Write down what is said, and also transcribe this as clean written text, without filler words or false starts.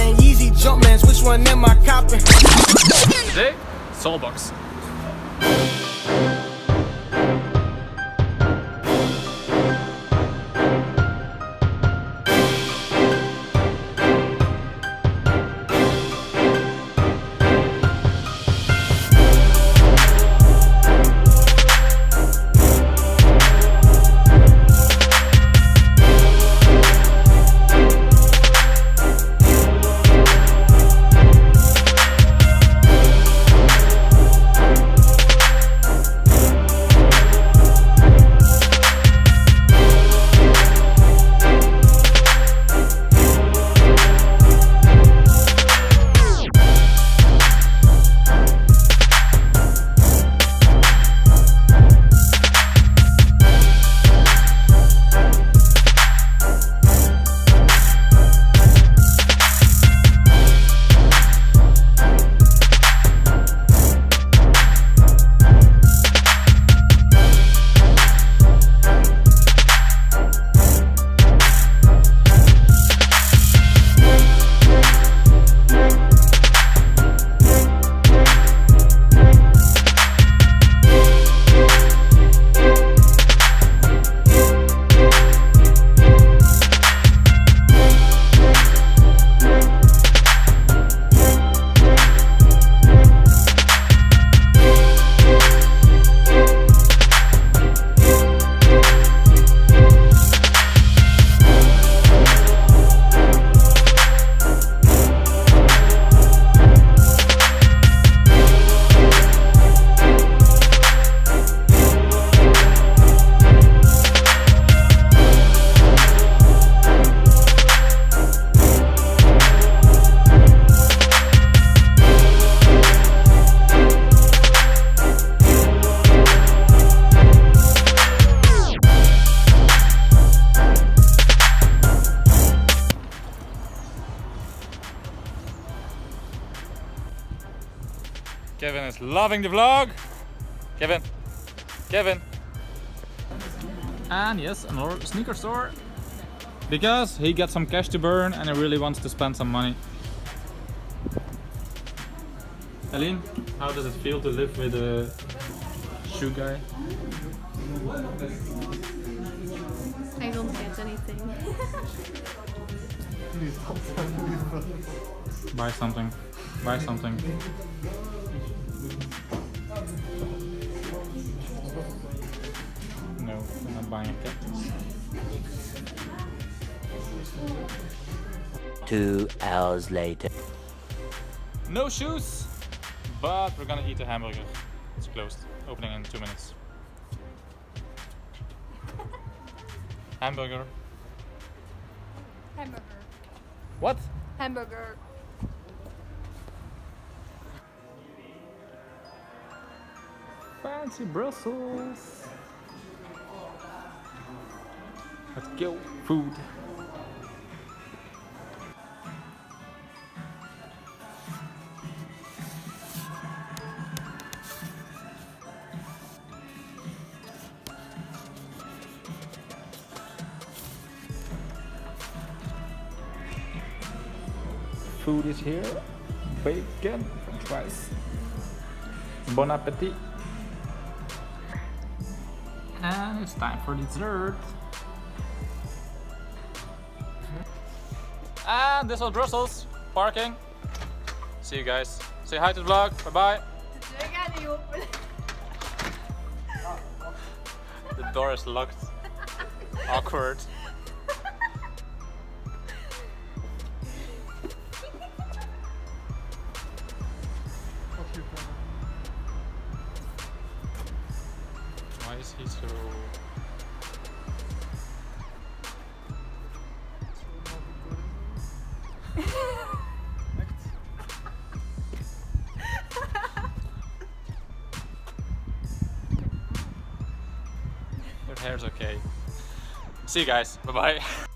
and Yeezy Jumpmans, which one am I copping? Today, Solebox. Kevin is loving the vlog. Kevin. And yes, another sneaker store. Because he got some cash to burn and he really wants to spend some money. Aline, how does it feel to live with a shoe guy? I don't get anything. Buy something. Buy something. No, I'm not buying a cactus. 2 hours later. No shoes, but we're gonna eat a hamburger. It's closed. Opening in 2 minutes. Hamburger. Hamburger. What? Hamburger. Fancy Brussels. Let's go. Food. Food is here. Bacon, french fries. Bon appetit. And it's time for dessert. And this was Brussels. Parking. See you guys. Say hi to the vlog. Bye bye. The door is locked. Awkward. Why is he so... Your hair's okay. See you guys. Bye bye.